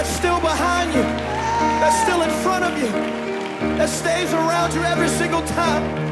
that's still behind you, that's still in front of you, that stays around you every single time.